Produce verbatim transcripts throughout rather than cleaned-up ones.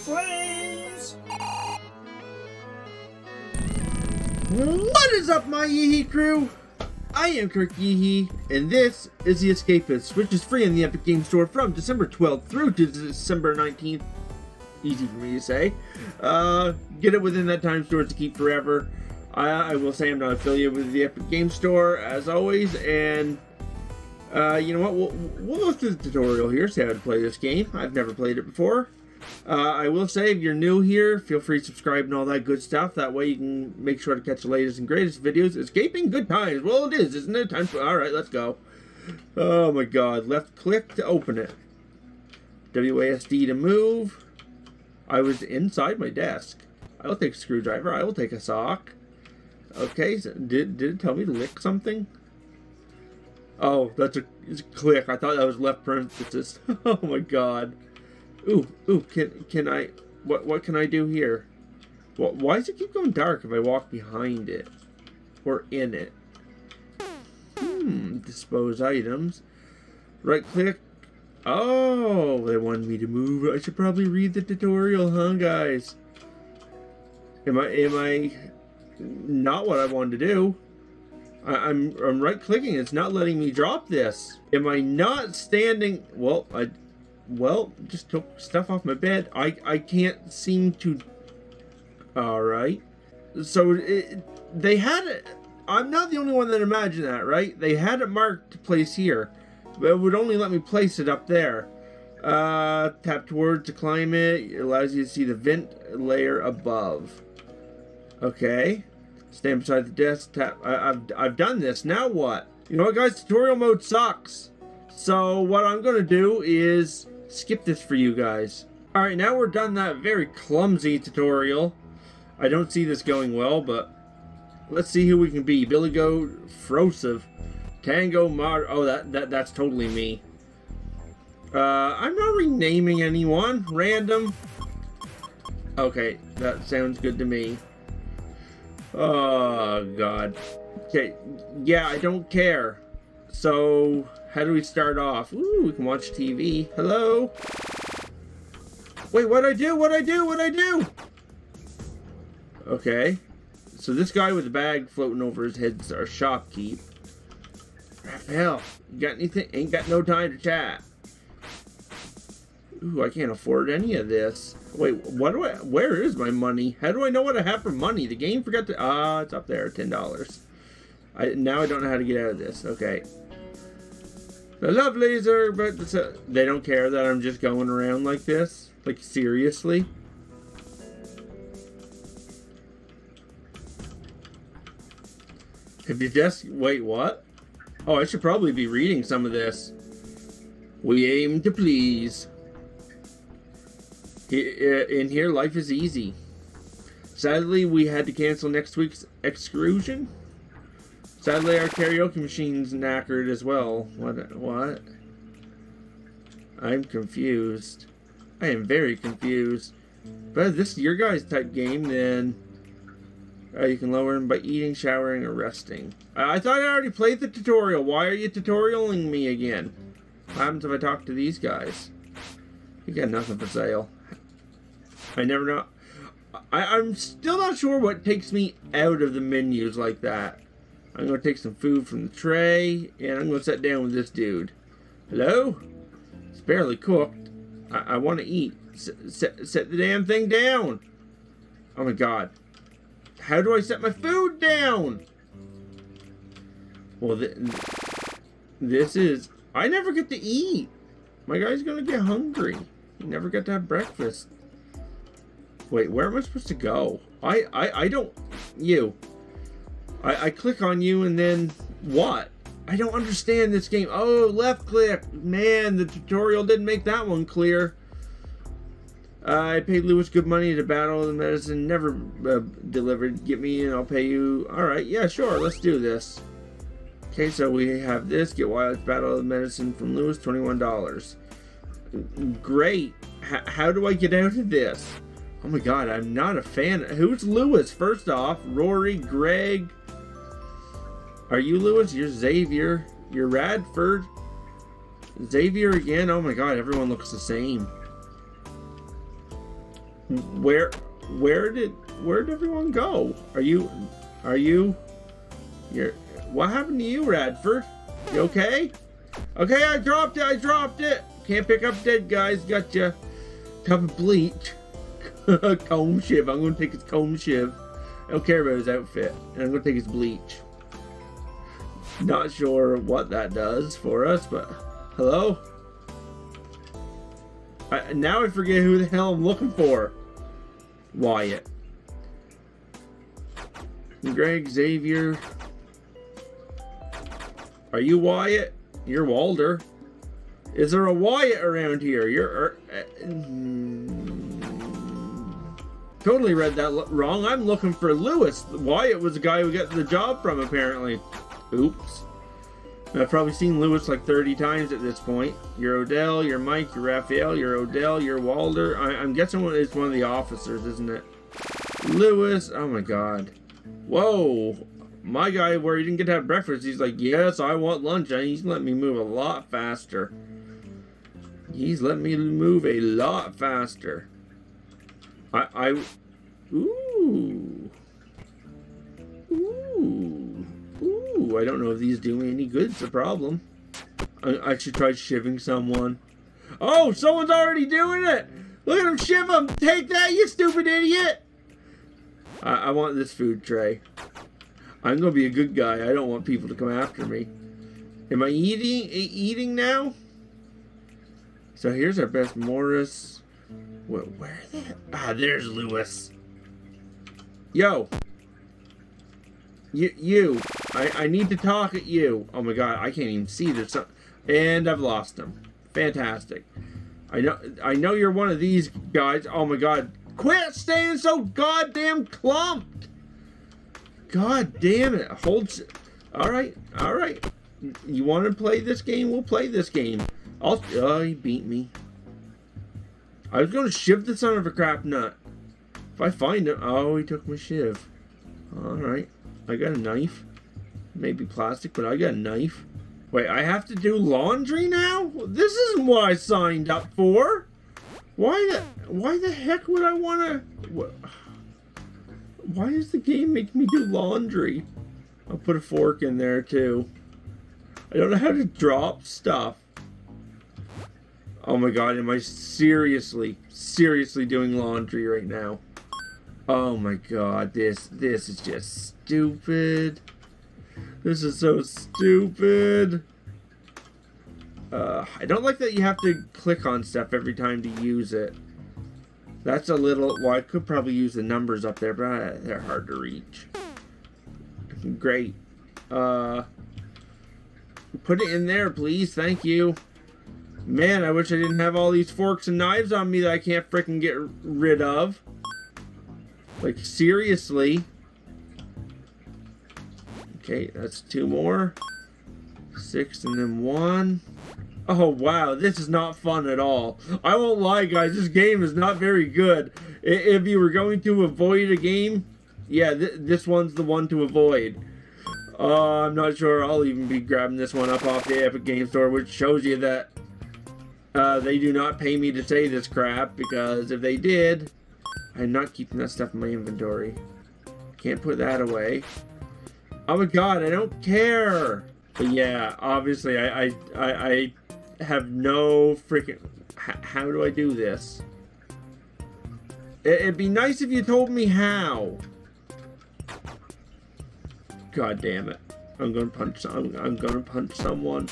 Flames! What is up, my Yee-Hee crew? I am Kirk Yee-Hee, and this is The Escapist, which is free in the Epic Games Store from December twelfth through to December nineteenth. Easy for me to say. Uh, get it within that time store to keep forever. I, I will say I'm not affiliated with the Epic Games Store, as always, and uh, you know what? We'll, we'll go through the tutorial here, see how to play this game. I've never played it before. Uh, I will say, if you're new here, feel free to subscribe and all that good stuff. That way you can make sure to catch the latest and greatest videos. Escaping good times. Well, it is, isn't it? Time for... Alright, let's go. Oh my god. Left click to open it. W A S D to move. I was inside my desk. I will take a screwdriver. I will take a sock. Okay, so did, did it tell me to lick something? Oh, that's a, it's a click. I thought that was left parenthesis. Oh my god. Ooh, ooh, can can I, what what can I do here? What, why does it keep going dark if I walk behind it? Or in it? Hmm, dispose items. Right click. Oh, they wanted me to move. I should probably read the tutorial, huh, guys? Am I, am I not what I wanted to do? I, I'm, I'm right clicking. It's not letting me drop this. Am I not standing? Well, I... Well, just took stuff off my bed. I, I can't seem to... Alright. So, it, they had it... I'm not the only one that imagined that, right? They had it marked to place here. But it would only let me place it up there. Uh, tap towards to climb it. It allows you to see the vent layer above. Okay. Stand beside the desk. Tap... I, I've, I've done this. Now what? You know what, guys? Tutorial mode sucks. So, what I'm going to do is... skip this for you guys. Alright, now we're done that very clumsy tutorial. I don't see this going well, but let's see who we can be. Billy Goat, Frosive, Tango Mar... Oh, that, that that's totally me. Uh, I'm not renaming anyone. Random. Okay, that sounds good to me. Oh, God. Okay, yeah, I don't care. So... how do we start off? Ooh, we can watch T V. Hello? Wait, what'd I do? What'd I do? What'd I do? Okay. So this guy with the bag floating over his head's our shopkeep. Raphael, you got anything? Ain't got no time to chat. Ooh, I can't afford any of this. Wait, what do I... where is my money? How do I know what I have for money? The game forgot to... Ah, it's up there. ten dollars. I, now I don't know how to get out of this. Okay. The lovelies are, but uh, they don't care that I'm just going around like this. Like, seriously? If you just... wait, what? Oh, I should probably be reading some of this. We aim to please. In here, life is easy. Sadly, we had to cancel next week's excursion. Sadly, our karaoke machine's knackered as well. What? What? I'm confused. I am very confused. But if this is your guys' type game, then uh, you can lower them by eating, showering, or resting. I, I thought I already played the tutorial. Why are you tutorialing me again? What happens if I talk to these guys? You got nothing for sale. I never know. I, I'm still not sure what takes me out of the menus like that. I'm going to take some food from the tray, and I'm going to sit down with this dude. Hello? It's barely cooked. I, I want to eat. S set, set the damn thing down. Oh my god. How do I set my food down? Well, th this is... I never get to eat. My guy's going to get hungry. He never got to have breakfast. Wait, where am I supposed to go? I, I, I don't... You... I, I click on you and then what? I don't understand this game. Oh, left click. Man, the tutorial didn't make that one clear. Uh, I paid Lewis good money to battle the medicine. Never uh, delivered. Get me and I'll pay you. Alright, yeah, sure. Let's do this. Okay, so we have this. Get Wild's battle the medicine from Lewis. twenty-one dollars. Great. H how do I get out of this? Oh my god, I'm not a fan. Who's Lewis? First off, Rory, Greg... Are you Lewis? You're Xavier. You're Radford. Xavier again. Oh my god, everyone looks the same. Where, where did, where did everyone go? Are you, are you, you're, what happened to you, Radford? You okay? Okay, I dropped it, I dropped it. Can't pick up dead guys, gotcha. Cup of bleach. Comb shiv, I'm gonna take his comb shiv. I don't care about his outfit. And I'm gonna take his bleach. Not sure what that does for us, but hello? I, now I forget who the hell I'm looking for. Wyatt. Greg, Xavier. Are you Wyatt? You're Walder. Is there a Wyatt around here? You're... Uh, mm, totally read that wrong. I'm looking for Lewis. Wyatt was the guy we got the job from, apparently. Oops. I've probably seen Lewis like thirty times at this point. You're Odell, you're Mike, you're Raphael, you're Odell, you're Walder. I, I'm guessing it's one of the officers, isn't it? Lewis. Oh my god. Whoa. My guy, where he didn't get to have breakfast, he's like, yes, I want lunch. And he's letting me move a lot faster. He's letting me move a lot faster. I, I, ooh. Ooh. Ooh, I don't know if these do me any good. It's a problem. I, I should try shivving someone. Oh, someone's already doing it. Look at him shiv him. Take that, you stupid idiot. I, I want this food tray. I'm gonna be a good guy. I don't want people to come after me. Am I eating eating now? So here's our best Morris. Where, where the hell? Ah, there's Lewis. Yo. You, you. I, I need to talk at you. Oh my god, I can't even see this. And I've lost him. Fantastic. I know I know you're one of these guys. Oh my god. Quit staying so goddamn clumped. God damn it. Hold. Alright, alright. You want to play this game? We'll play this game. I'll. Oh, he beat me. I was going to shiv the son of a crap nut. If I find him. Oh, he took my shiv. Alright. I got a knife. Maybe plastic, but I got a knife. Wait, I have to do laundry now? This isn't what I signed up for. Why the, why the heck would I want to... Why does the game make me do laundry? I'll put a fork in there too. I don't know how to drop stuff. Oh my god, am I seriously, seriously doing laundry right now? Oh my god, this, this is just stupid. This is so stupid. Uh, I don't like that you have to click on stuff every time to use it. That's a little... Well, I could probably use the numbers up there, but uh, they're hard to reach. Great. Uh, put it in there, please. Thank you. Man, I wish I didn't have all these forks and knives on me that I can't frickin' get rid of. Like, seriously. Okay, that's two more. Six and then one. Oh, wow, this is not fun at all. I won't lie, guys, this game is not very good. If you were going to avoid a game, yeah, th this one's the one to avoid. Uh, I'm not sure I'll even be grabbing this one up off the Epic Game Store, which shows you that uh, they do not pay me to say this crap, because if they did, I'm not keeping that stuff in my inventory. Can't put that away. Oh my god, I don't care! But yeah, obviously, I, I, I, I have no freaking... H how do I do this? It, it'd be nice if you told me how. God damn it. I'm gonna punch I'm, I'm gonna punch someone.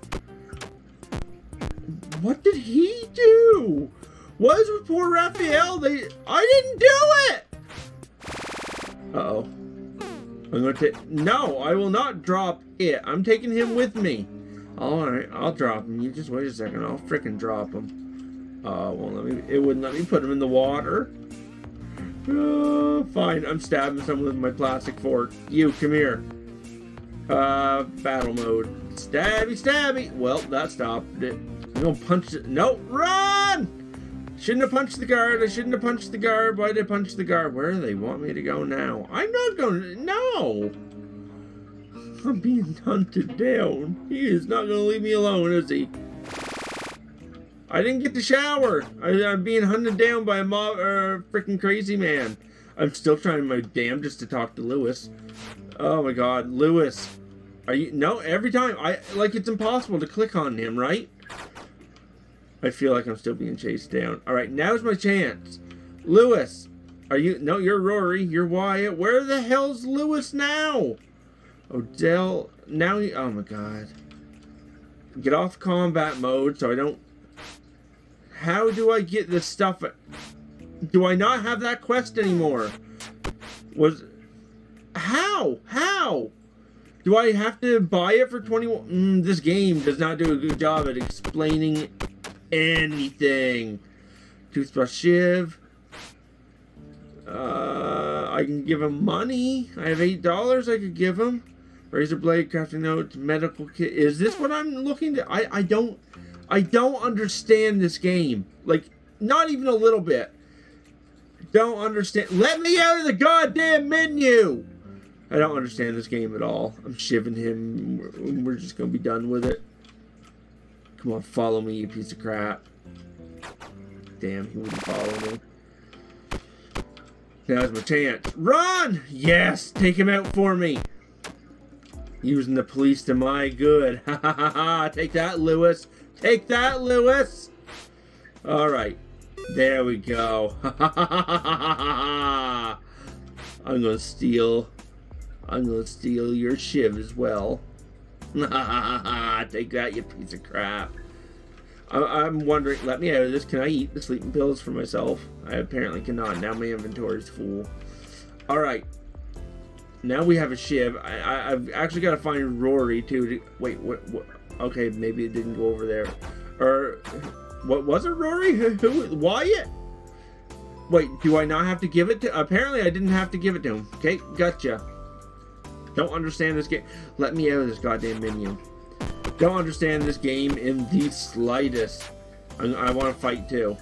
What did he do? What is with poor Raphael? They... I didn't do it! Uh-oh. I'm gonna take... No, I will not drop it. I'm taking him with me. Alright, I'll drop him. You just wait a second. I'll frickin' drop him. Uh, well, let me... It wouldn't let me put him in the water. Uh, fine. I'm stabbing someone with my plastic fork. You, come here. Uh, battle mode. Stabby, stabby. Well, that stopped it. I'm gonna punch it. No, run! Shouldn't have punched the guard. I shouldn't have punched the guard. Why did I punch the guard? Where do they want me to go now? I'm not going to... No! I'm being hunted down. He is not going to leave me alone, is he? I didn't get to shower. I, I'm being hunted down by a mob or uh, freaking crazy man. I'm still trying my damnedest to talk to Lewis. Oh my god, Lewis. Are you no, every time I like it's impossible to click on him, right? I feel like I'm still being chased down. Alright, now's my chance. Lewis. Are you no, you're Rory, you're Wyatt. Where the hell's Lewis now? Odell now he oh my god. Get off combat mode so I don't. How do I get this stuff? Do I not have that quest anymore? Was how? How? Do I have to buy it for twenty-one? Mm, this game does not do a good job at explaining anything. Toothbrush Shiv. Uh, I can give him money. I have eight dollars I could give him. Razor blade, crafting notes, medical kit. Is this what I'm looking to? I, I don't, I don't understand this game. Like, not even a little bit. Don't understand. Let me out of the goddamn menu! I don't understand this game at all. I'm shivving him. We're, we're just gonna be done with it. Come on, follow me, you piece of crap. Damn, he wouldn't follow me. Now's my chance. Run! Yes! Take him out for me. Using the police to my good. Ha ha ha ha. Take that, Lewis. Take that, Lewis. Alright. There we go. Ha ha ha ha ha ha. I'm gonna steal. I'm gonna steal your shiv as well. Ha ha ha ha. Take that, you piece of crap. I I'm wondering, let me out of this. Can I eat the sleeping pills for myself? I apparently cannot. Now my inventory's full. Alright. Now we have a shiv. I, I, I've actually got to find Rory too. To, wait, what, what? Okay, maybe it didn't go over there. Or, what was it, Rory? Who, who? Wyatt? Wait, do I not have to give it to? Apparently, I didn't have to give it to him. Okay, gotcha. Don't understand this game. Let me out of this goddamn menu. Don't understand this game in the slightest. I, I want to fight too.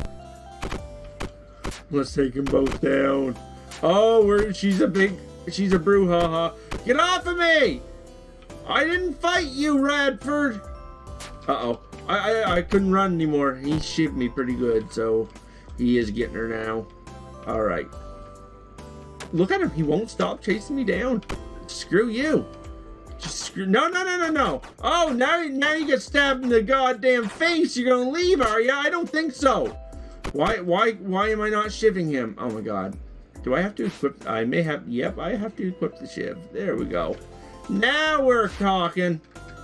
Let's take them both down. Oh, we're, she's a big. She's a brouhaha. Get off of me! I didn't fight you, Radford! Uh-oh. I, I I couldn't run anymore. He shivved me pretty good, so he is getting her now. Alright. Look at him. He won't stop chasing me down. Screw you. Just screw... No, no, no, no, no. Oh, now, now you get stabbed in the goddamn face. You're gonna leave, are ya? I don't think so. Why, why, why am I not shivving him? Oh, my God. Do I have to equip? I may have. Yep, I have to equip the shiv. There we go. Now we're talking.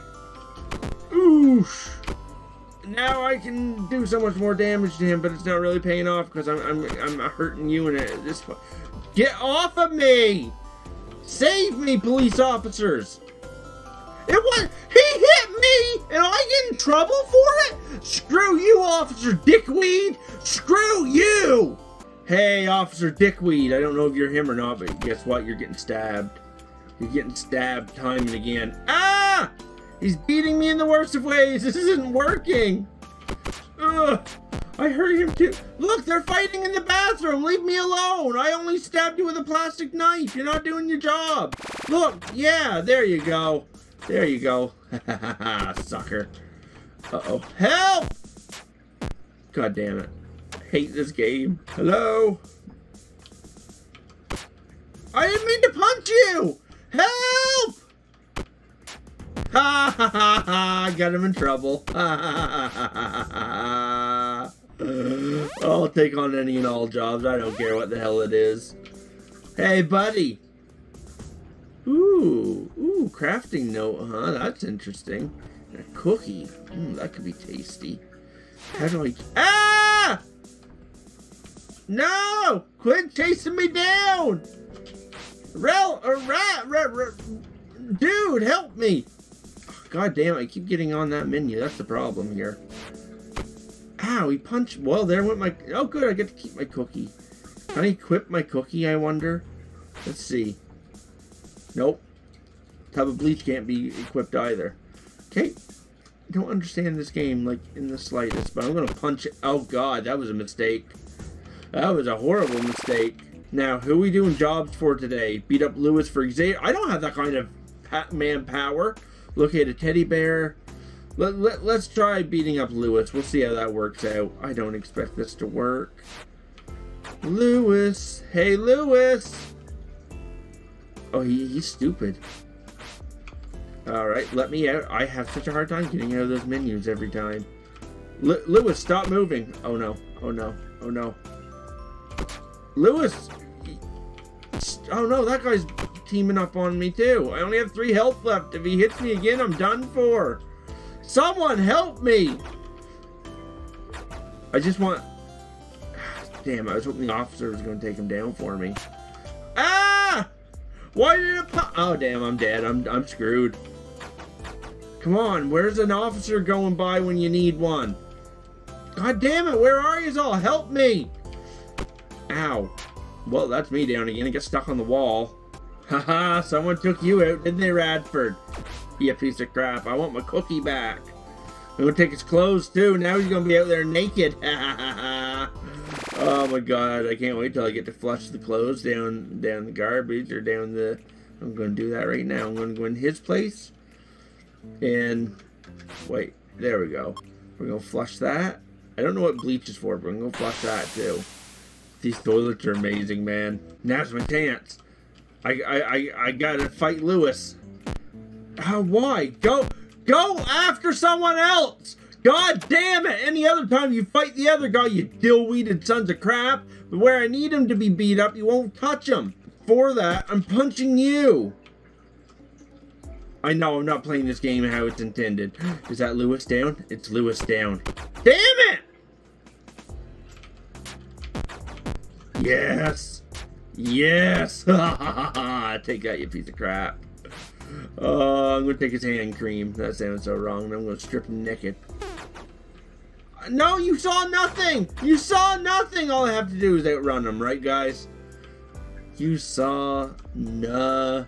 Oosh. Now I can do so much more damage to him, but it's not really paying off because I'm I'm I'm hurting you in it. This. Get off of me! Save me, police officers! It was he hit me, and I get in trouble for it. Screw you, Officer Dickweed! Screw you! Hey, Officer Dickweed, I don't know if you're him or not, but guess what? You're getting stabbed. You're getting stabbed time and again. Ah! He's beating me in the worst of ways. This isn't working. Ugh. I hurt him too. Look, they're fighting in the bathroom. Leave me alone. I only stabbed you with a plastic knife. You're not doing your job. Look, yeah, there you go. There you go. Sucker. Uh-oh. Help! God damn it. Hate this game. Hello? I didn't mean to punch you! Help! Ha ha ha ha! Got him in trouble. Ha ha ha ha ha! I'll take on any and all jobs. I don't care what the hell it is. Hey, buddy! Ooh, ooh, crafting note, huh? That's interesting. And a cookie. Mm, that could be tasty. How do I... Ah! No! Quit chasing me down! Rel, or rat, rat, rat, dude, help me! God damn, I keep getting on that menu. That's the problem here. Ow, he punched. Well, there went my. Oh, good, I get to keep my cookie. Can I equip my cookie, I wonder? Let's see. Nope. Tub of bleach can't be equipped either. Okay. I don't understand this game, like, in the slightest, but I'm gonna punch it. Oh, God, that was a mistake. That was a horrible mistake. Now, who are we doing jobs for today? Beat up Lewis for Xavier. I don't have that kind of manpower. Locate a teddy bear. Let, let, let's try beating up Lewis. We'll see how that works out. I don't expect this to work. Lewis. Hey, Lewis. Oh, he, he's stupid. Alright, let me out. I have such a hard time getting out of those menus every time. L Lewis, stop moving. Oh, no. Oh, no. Oh, no. Lewis. Oh, no. That guy's teaming up on me, too. I only have three health left. If he hits me again, I'm done for. Someone help me! I just want... Damn, I was hoping the officer was going to take him down for me. Ah! Why did it pop? Oh, damn, I'm dead. I'm, I'm screwed. Come on, where's an officer going by when you need one? God damn it, where are you all? Help me! Ow. Well, that's me down again. I get stuck on the wall. Haha, someone took you out, didn't they, Radford? You piece of crap. I want my cookie back. I'm gonna take his clothes too. Now he's gonna be out there naked. Oh my god, I can't wait till I get to flush the clothes down down the garbage or down the... I'm gonna do that right now. I'm gonna go in his place. And wait, there we go. We're gonna flush that. I don't know what bleach is for, but I'm gonna flush that too. These toilets are amazing, man. Now's my chance. I I I, I gotta fight Lewis. How? Why? Go, go after someone else! God damn it! Any other time you fight the other guy, you dill-weeded sons of crap. But where I need him to be beat up, you won't touch him. For that, I'm punching you. I know I'm not playing this game how it's intended. Is that Lewis down? It's Lewis down. Damn it! Yes! Yes! Ha ha ha! Take that, you piece of crap. Oh, I'm gonna take his hand cream. That sounds so wrong. I'm gonna strip him naked. No, you saw nothing! You saw nothing! All I have to do is outrun him, right, guys? You saw nothing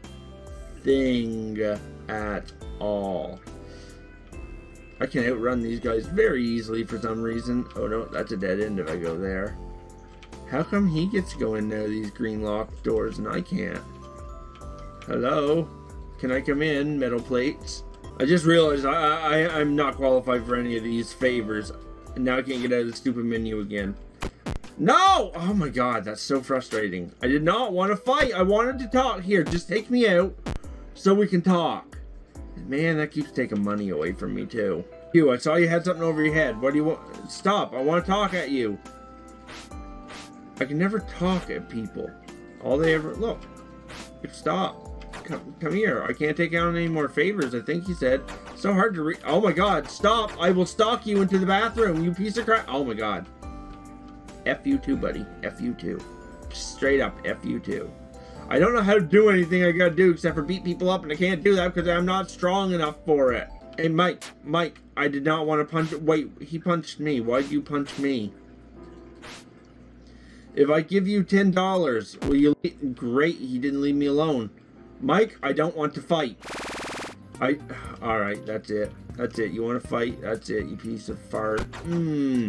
at all. I can outrun these guys very easily for some reason. Oh no, that's a dead end if I go there. How come he gets to go in there, these green locked doors, and I can't? Hello? Can I come in, metal plates? I just realized I, I, I'm not qualified for any of these favors. And now I can't get out of the stupid menu again. No! Oh my god, that's so frustrating. I did not want to fight. I wanted to talk. Here, just take me out so we can talk. Man, that keeps taking money away from me too. You, I saw you had something over your head. What do you want? Stop, I want to talk at you. I can never talk at people. All they ever... Look. Stop. Come, come here. I can't take out any more favors, I think he said. So hard to read. Oh my god, stop. I will stalk you into the bathroom, you piece of crap. Oh my god. F you too, buddy. F you too. Straight up, F you too. I don't know how to do anything I gotta do except for beat people up, and I can't do that because I'm not strong enough for it. Hey, Mike. Mike, I did not want to punch... Wait, he punched me. Why'd you punch me? If I give you ten dollars, will you... Great, he didn't leave me alone. Mike, I don't want to fight. I... Alright, that's it. That's it. You want to fight? That's it, you piece of fart. Hmm.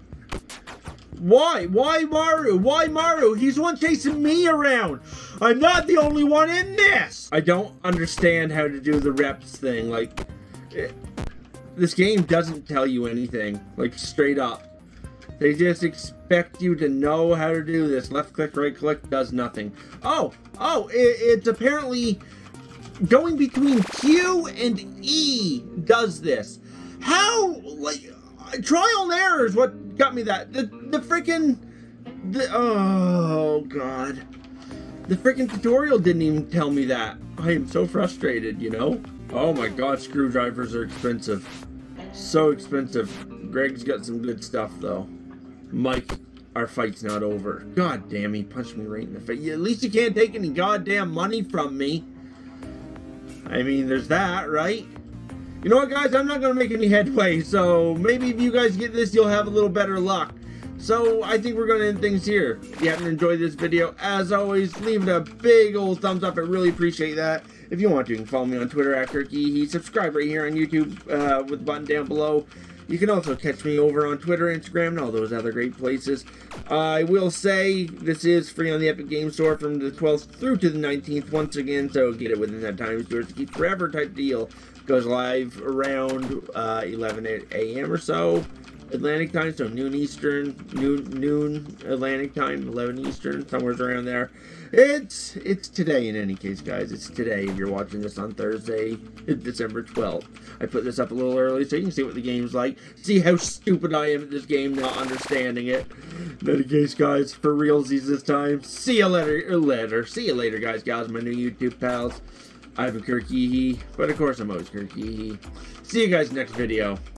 Why? Why Maru? Why Maru? He's the one chasing me around. I'm not the only one in this. I don't understand how to do the reps thing. Like, it, this game doesn't tell you anything. Like, straight up. They just expect you to know how to do this. Left click, right click, does nothing. Oh, oh, it, it's apparently going between Q and E does this. How, like, trial and error is what got me that. The, the freaking, the, oh, God. The freaking tutorial didn't even tell me that. I am so frustrated, you know? Oh my God, screwdrivers are expensive. So expensive. Greg's got some good stuff, though. Mike, our fight's not over. God damn, he punched me right in the face. At least you can't take any goddamn money from me. I mean, there's that, right? You know what, guys? I'm not going to make any headway, so maybe if you guys get this, you'll have a little better luck. So, I think we're going to end things here. If you happen to enjoy this video, as always, leave it a big old thumbs up. I really appreciate that. If you want to, you can follow me on Twitter at KirkYeeHee. Subscribe right here on YouTube uh, with the button down below. You can also catch me over on Twitter, Instagram, and all those other great places. Uh, I will say this is free on the Epic Games Store from the twelfth through to the nineteenth once again, so get it within that time. It's yours to keep forever type deal. Goes live around uh, eleven a m or so Atlantic time, so noon Eastern, noon noon Atlantic time, eleven Eastern, somewhere around there. It's it's today in any case, guys. It's today if you're watching this on Thursday, December twelfth. I put this up a little early so you can see what the game's like. See how stupid I am at this game, not understanding it. In any case, guys, for realsies this time. See you later, later. See you later, guys, gals, my new YouTube pals. I've been Kirk Yee, but of course I'm always Kirk Yee. See you guys next video.